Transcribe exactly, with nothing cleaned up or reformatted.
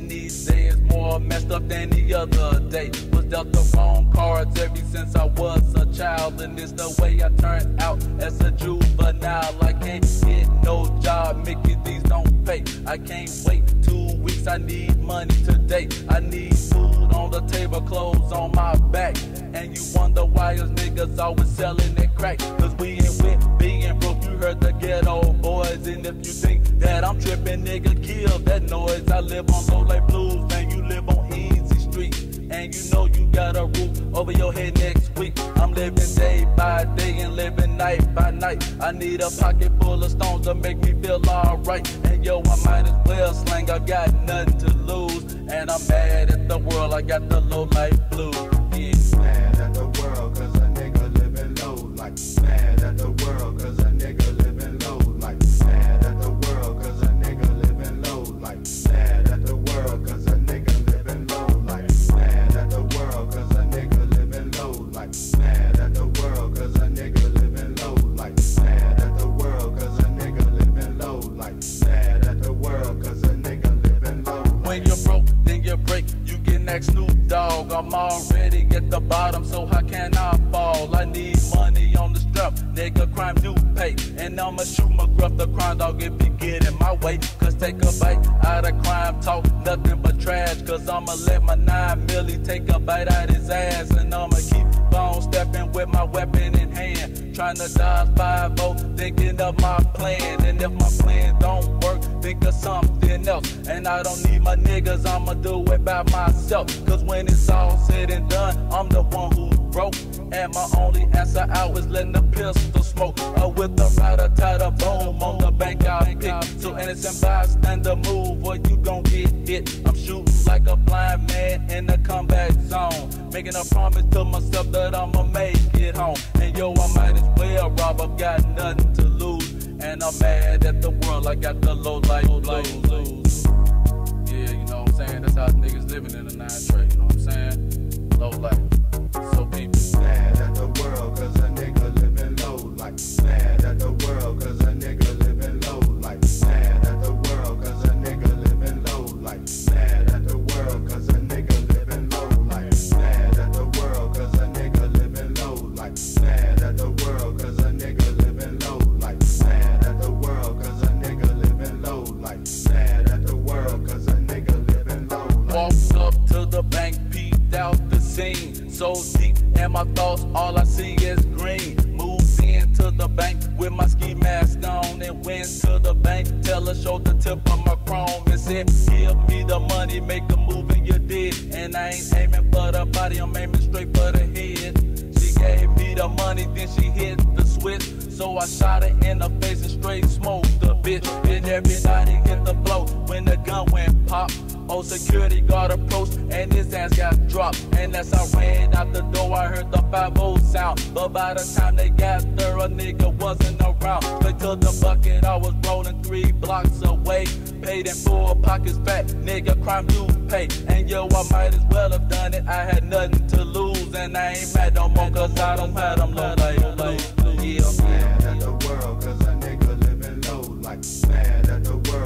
And these days more messed up than the other day. Was dealt the wrong cards ever since I was a child, and it's the way I turned out as a juvenile. I can't get no job, Mickey, these don't pay. I can't wait two weeks, I need money today. I need food on the table, clothes on my back. And you wonder why us niggas always selling that crack. Cause we ain't with being broke, you heard the ghetto boys. And if you think that I'm tripping, nigga, kill that noise. I live on Lowlife Blues, man, you live on Easy Street. And you know you got a roof over your head next week. I'm living day by day and living night by night. I need a pocket full of stones to make me feel alright. And yo, I might as well slang, I got nothing to lose. And I'm mad at the world, I got the Lowlife Blues. Yeah. Mad at the world cause a nigga living low. Like mad at the world cause a nigga living low. Like mad at the world cause a nigga living low. Like mad at the world cause a nigga living low. Like mad at the world cause a nigga living low. Like mad at the world cause a nigga living low. Like mad at the world cause a nigga living low. Like mad at the world cause a nigga living low. When you're broke, then you break, you get next Snoop Dogg. I'm already at the bottom, so how can I fall? I need money on the strap, nigga, crime do pay. And I'ma shoot my gruff, the crime dog, if he get in my way. Cause take a bite out of crime talk, nothing but trash. Cause I'ma let my nine milli take a bite out his ass. And I'ma keep on stepping with my weapon in hand, trying to dodge five oh, thinking of my plan. And if my plan don't work, think of something else. And I don't need my niggas, I'ma do it by myself. Cause when it's all said and done, I'm the one who broke. And my only answer out is letting the pistol smoke. Or with the rider tie the boom on the bank I'll pick. So innocent bystander move or you gon' get hit. I'm shooting like a blind man in the combat zone, making a promise to myself that I'ma make it home. And yo, I might as well rob, I've got nothing to lose. And I'm mad at the world, I got the Lowlife Blues. Yeah, you know what I'm saying? That's how niggas living in the nine trade, you know what I'm saying? Lowlife. So people. Mad at the world cause a nigga living low. Like mad at the world cause a nigga living low. Like mad at the world cause a nigga living low. Like mad at the world cause a nigga living low. Like mad at the world cause a nigga living low. Like mad at the world cause a nigga living low. Like mad at the world cause a nigga living low. Like mad at the world cause a nigga living low. Walked up to the bank, peeped out the scene. So deep in my thoughts, all I see is green. Moved into the bank with my ski mask on and went to the bank. Teller showed the tip of my chrome and said, give me the money, make a move and you did. And I ain't aiming for the body, I'm aiming straight for the head. She gave me the money, then she hit the switch. So I shot her in the face and straight smoked the bitch. Then everybody hit the blow when the gun went pop. Oh, security guard approached and his ass got dropped. And as I ran out the door, I heard the five oh sound. But by the time they got there, a nigga wasn't around. Straight to the bucket, I was rolling three blocks away. Paid in full, pockets fat, nigga, crime you pay. And yo, I might as well have done it, I had nothing to lose. And I ain't mad no more, cause I don't have them Lowlife Blues. Yeah. Mad at the world cause a nigga living low. Like mad at the world